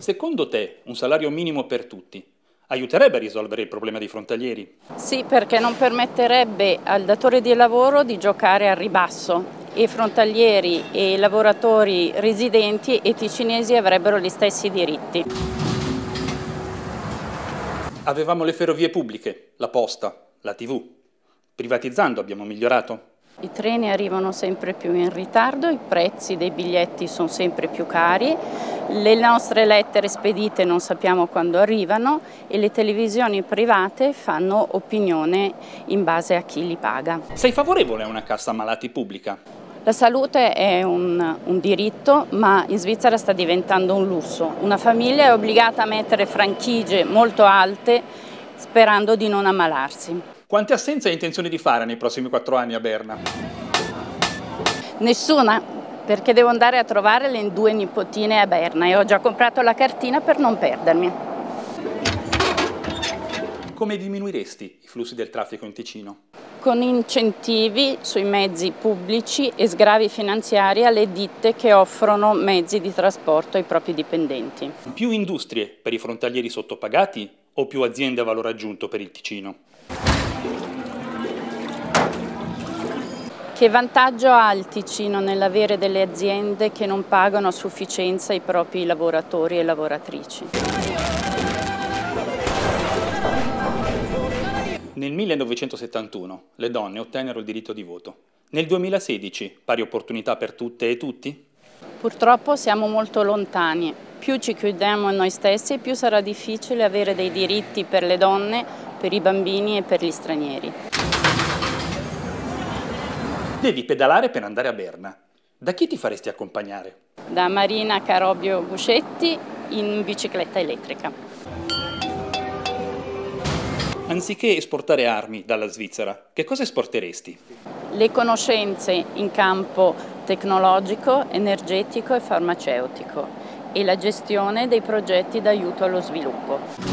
Secondo te, un salario minimo per tutti aiuterebbe a risolvere il problema dei frontalieri? Sì, perché non permetterebbe al datore di lavoro di giocare al ribasso e i frontalieri e i lavoratori residenti e ticinesi avrebbero gli stessi diritti. Avevamo le ferrovie pubbliche, la posta, la TV. Privatizzando abbiamo migliorato? I treni arrivano sempre più in ritardo, i prezzi dei biglietti sono sempre più cari, le nostre lettere spedite non sappiamo quando arrivano e le televisioni private fanno opinione in base a chi li paga. Sei favorevole a una cassa malati pubblica? La salute è un diritto, ma in Svizzera sta diventando un lusso. Una famiglia è obbligata a mettere franchigie molto alte sperando di non ammalarsi. Quante assenze hai intenzione di fare nei prossimi 4 anni a Berna? Nessuna, perché devo andare a trovare le 2 nipotine a Berna e ho già comprato la cartina per non perdermi. Come diminuiresti i flussi del traffico in Ticino? Con incentivi sui mezzi pubblici e sgravi finanziari alle ditte che offrono mezzi di trasporto ai propri dipendenti. Più industrie per i frontalieri sottopagati o più aziende a valore aggiunto per il Ticino? Che vantaggio ha il Ticino nell'avere delle aziende che non pagano a sufficienza i propri lavoratori e lavoratrici? Nel 1971 le donne ottennero il diritto di voto. Nel 2016 pari opportunità per tutte e tutti? Purtroppo siamo molto lontani. Più ci chiudiamo in noi stessi, più sarà difficile avere dei diritti per le donne, per i bambini e per gli stranieri. Devi pedalare per andare a Berna. Da chi ti faresti accompagnare? Da Marina Carobio Buscetti in bicicletta elettrica. Anziché esportare armi dalla Svizzera, che cosa esporteresti? Le conoscenze in campo tecnologico, energetico e farmaceutico e la gestione dei progetti d'aiuto allo sviluppo.